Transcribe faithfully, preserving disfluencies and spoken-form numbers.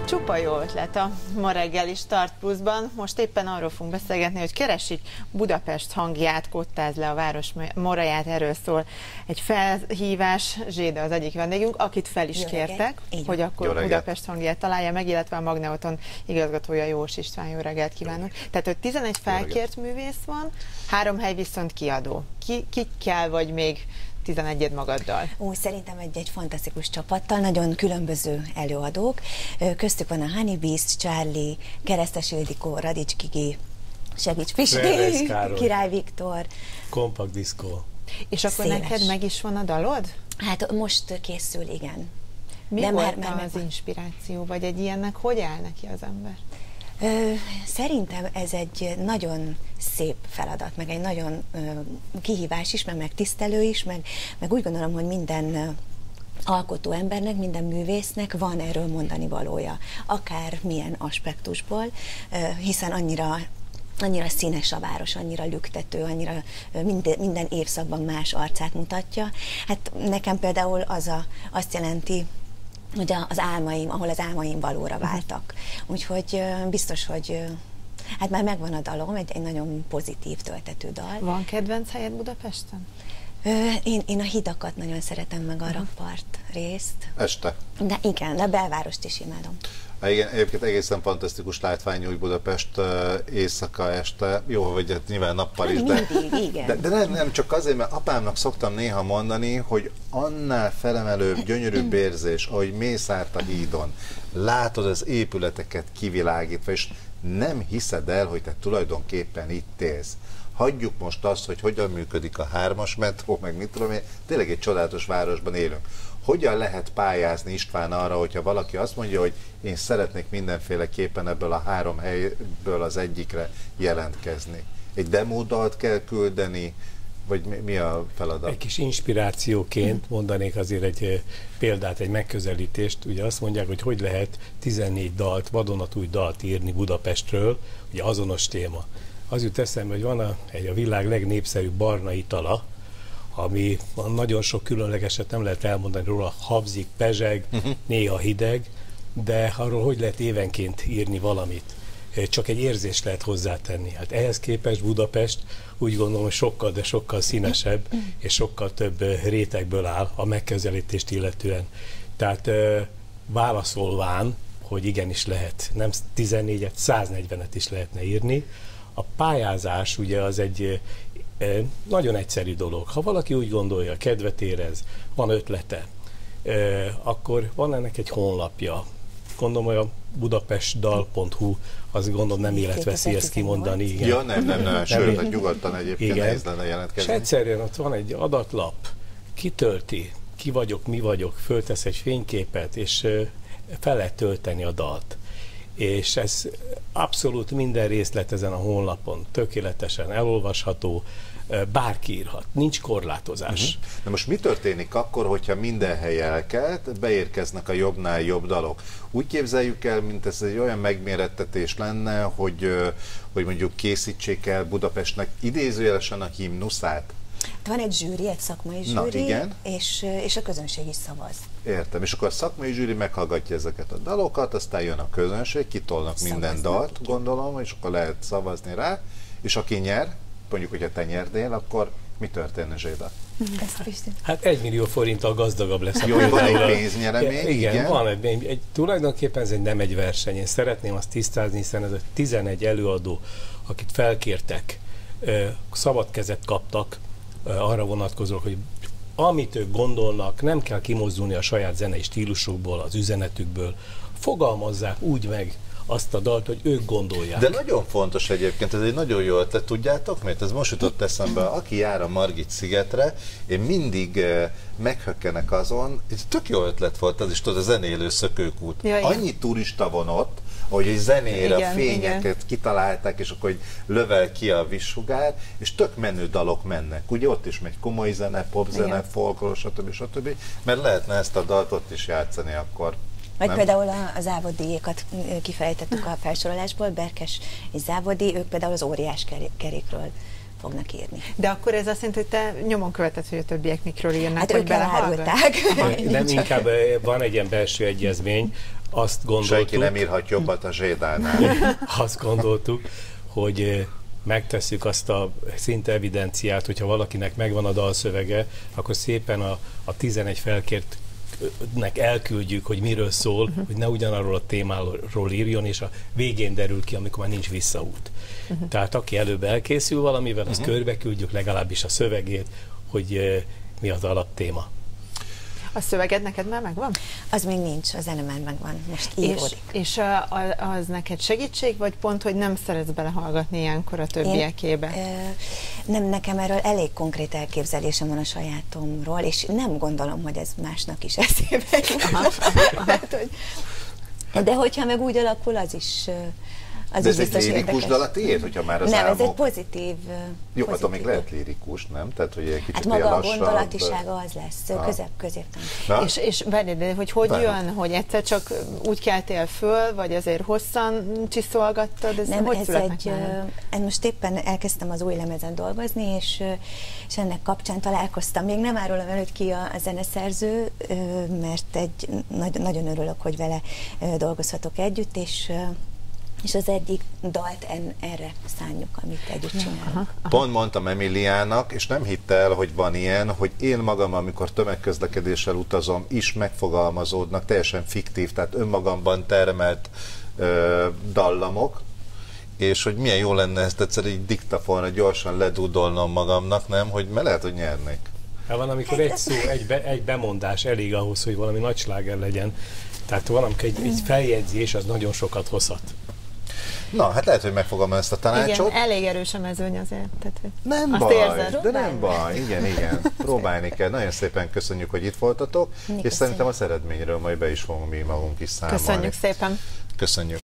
Csupa jó ötlet a ma reggeli Start Pluszban. Most éppen arról fogunk beszélgetni, hogy keresik Budapest hangját, kottáz le a város moraját, erről szól egy felhívás. Zséda az egyik vendégünk, akit fel is jó kértek, reggelt. Hogy akkor Budapest hangját találja meg, illetve a Magneoton igazgatója Jós István. Jó reggelt kívánok! Tehát, hogy tizenegy felkért művész van, három hely viszont kiadó. Ki, kikkel vagy még tizenegyed magaddal? Ó, szerintem egy-egy fantasztikus csapattal, nagyon különböző előadók. Köztük van a Honey Beast, Charlie, Keresztes Ildikó, Radics Gigi, segíts Pisti, Király Viktor. Kompakt diszkó. És akkor széles. Neked meg is van a dalod? Hát most készül, igen. Mi De volt már, már az inspiráció, vagy egy ilyennek hogy áll neki az ember? Ö, szerintem ez egy nagyon szép feladat, meg egy nagyon ö, kihívás is, meg megtisztelő is, meg, meg úgy gondolom, hogy minden ö, alkotó embernek, minden művésznek van erről mondani valója, akár milyen aspektusból, ö, hiszen annyira annyira színes a város, annyira lüktető, annyira minden, minden évszakban más arcát mutatja. Hát nekem például az a, azt jelenti, hogy az álmaim, ahol az álmaim valóra váltak. Úgyhogy biztos, hogy hát már megvan a dalom, egy, egy nagyon pozitív, töltető dal. Van kedvenc helyed Budapesten? Én, én a hidakat nagyon szeretem, meg a uh-huh. rakpart részt. Este. De igen, de a belvárost is imádom. Igen, egyébként egészen fantasztikus látványú, hogy Budapest éjszaka, este, jó, vagy hát nyilván nappal is, de, mindig, de, de nem, nem csak azért, mert apámnak szoktam néha mondani, hogy annál felemelőbb, gyönyörűbb érzés, ahogy mész át a hídon, látod az épületeket kivilágítva, és nem hiszed el, hogy te tulajdonképpen itt élsz. Hagyjuk most azt, hogy hogyan működik a hármas metró, meg mit tudom én, tényleg egy csodálatos városban élünk. Hogyan lehet pályázni, István, arra, hogyha valaki azt mondja, hogy én szeretnék mindenféleképpen ebből a három helyből az egyikre jelentkezni? Egy demódalt kell küldeni, vagy mi, mi a feladat? Egy kis inspirációként mondanék azért egy példát, egy megközelítést. Ugye azt mondják, hogy hogy lehet tizennégy dalt, vadonatúj dalt írni Budapestről, ugye azonos téma. Az jut eszembe, hogy van a, egy a világ legnépszerűbb barna itala, ami nagyon sok különlegeset nem lehet elmondani róla, habzik, pezseg, uh-huh. néha hideg, de arról hogy lehet évenként írni valamit. Csak egy érzést lehet hozzátenni. Hát ehhez képest Budapest úgy gondolom, hogy sokkal, de sokkal színesebb, és sokkal több rétegből áll a megközelítést illetően. Tehát válaszolván, hogy igenis lehet, nem tizennégyet, száznegyvenet is lehetne írni. A pályázás ugye az egy nagyon egyszerű dolog. Ha valaki úgy gondolja, kedvet érez, van ötlete, akkor van ennek egy honlapja. Gondolom, hogy a budapestdal pont hu, azt gondolom nem életveszély ezt kimondani. Igen. Ja, nem, nem, nem, sőt, hogy nyugodtan egyébként nehéz lenne jelentkezni. És egyszerűen ott van egy adatlap, kitölti, ki vagyok, mi vagyok, föltesz egy fényképet, és fel lehet tölteni a dalt. És ez abszolút minden részlet ezen a honlapon tökéletesen elolvasható, bárki írhat, nincs korlátozás. Uh-huh. Na most mi történik akkor, hogyha minden hely elkelt, beérkeznek a jobbnál jobb dalok? Úgy képzeljük el, mint ez egy olyan megmérettetés lenne, hogy, hogy mondjuk készítsék el Budapestnek idézőjelesen a himnuszát? Van egy zsűri, egy szakmai zsűri, Na, és, és a közönség is szavaz. Értem, és akkor a szakmai zsűri meghallgatja ezeket a dalokat, aztán jön a közönség, kitolnak Szavaznak, minden dalt, igen. gondolom, és akkor lehet szavazni rá, és aki nyer, mondjuk, hogyha te nyerdél, akkor mi történne, Zséda? Hát egy millió forinttal gazdagabb lesz. Jó, van egy pénznyeremény, igen, igen. van egy, egy, egy, tulajdonképpen ez egy, nem egy verseny. Én szeretném azt tisztázni, hiszen ez a tizenegy előadó, akit felkértek, szabad kezet kaptak, arra vonatkozóak, hogy amit ők gondolnak, nem kell kimozdulni a saját zenei stílusukból, az üzenetükből, fogalmazzák úgy meg azt a dalt, hogy ők gondolják. De nagyon fontos egyébként, ez egy nagyon jó ötlet, tudjátok, mert ez most jutott eszembe, aki jár a Margit szigetre, én mindig eh, meghökkenek azon, ez tök jó ötlet volt, az is tudod, a zenélő szökőkút. Ja, annyi turista van ott, hogy egy zenére igen, a fényeket igen. kitalálták, és akkor hogy lövel ki a vízsugár, és tök menő dalok mennek. Ugye ott is megy komoly zene, popzene, folklór, stb. stb. Mert lehetne ezt a dalt ott is játszani akkor. Vagy nem? Például a závoddíjékat kifejtettük a felsorolásból, Berkes és Závodi, ők például az óriás kerékről fognak írni. De akkor ez azt jelenti, hogy te nyomon követed, hogy a többiek mikről írnak, Hát hogy ők belehallgatják? Nem, inkább van egy ilyen belső egyezmény, azt gondoltuk... Senki nem írhat jobbat a Zsédánál. Azt gondoltuk, hogy megtesszük azt a szinte evidenciát, hogyha valakinek megvan a dalszövege, akkor szépen a, a tizenegy felkértnek elküldjük, hogy miről szól, uh-huh. hogy ne ugyanarról a témáról írjon, és a végén derül ki, amikor már nincs visszaút. Uh-huh. Tehát aki előbb elkészül valamivel, azt uh-huh. körbe küldjük legalábbis a szövegét, hogy uh, mi az alaptéma. A szöveged neked már megvan? Az még nincs, a zene már megvan, most íródik. És, és a, a, az neked segítség, vagy pont, hogy nem szeretsz belehallgatni ilyenkor a többiekébe? Én, ö, nem, nekem erről elég konkrét elképzelésem van a sajátomról, és nem gondolom, hogy ez másnak is eszébe jut. De hogyha meg úgy alakul, az is... Az De ez egy lirikus dal a tiéd, hogyha már az Nem, álmok... ez egy pozitív... Jó, pozitív. attól még lehet lirikus, nem? Tehát, hogy egy kicsit Hát maga ilyen a lassabb... gondolatisága az lesz, ah. közép, középtán. És, és várj, de hogy hogy Várom. jön, hogy egyszer csak úgy keltél föl, vagy azért hosszan csiszolgattad? Ez Nem, hogy ez egy... Én most éppen elkezdtem az új lemezen dolgozni, és, és ennek kapcsán találkoztam. Még nem árulom el, hogy ki a, a zeneszerző, mert egy, nagy, nagyon örülök, hogy vele dolgozhatok együtt, és és az egyik dalt en, erre szánjuk, amit együtt csinálunk. Aha, aha. Pont mondtam Emiliának, és nem hitte el, hogy van ilyen, hogy én magam, amikor tömegközlekedéssel utazom, is megfogalmazódnak, teljesen fiktív, tehát önmagamban termelt ö, dallamok, és hogy milyen jó lenne ezt egyszer így diktafonra gyorsan ledúdolnom magamnak, nem? Hogy me lehet, hogy nyernék. Hát van, amikor egy szó, egy, be, egy bemondás elég ahhoz, hogy valami nagy sláger legyen. Tehát van, amikor egy, egy feljegyzés, az nagyon sokat hozhat. Na, hát lehet, hogy megfogalmam ezt a tanácsot. Igen, elég erős a mezőny azért. Tehát, hogy nem azt baj, érzed. de nem baj. Igen, igen. Próbálni kell. Nagyon szépen köszönjük, hogy itt voltatok, Mi és szerintem az eredményről majd be is fogunk mi magunk is számolni. Köszönjük szépen. Köszönjük.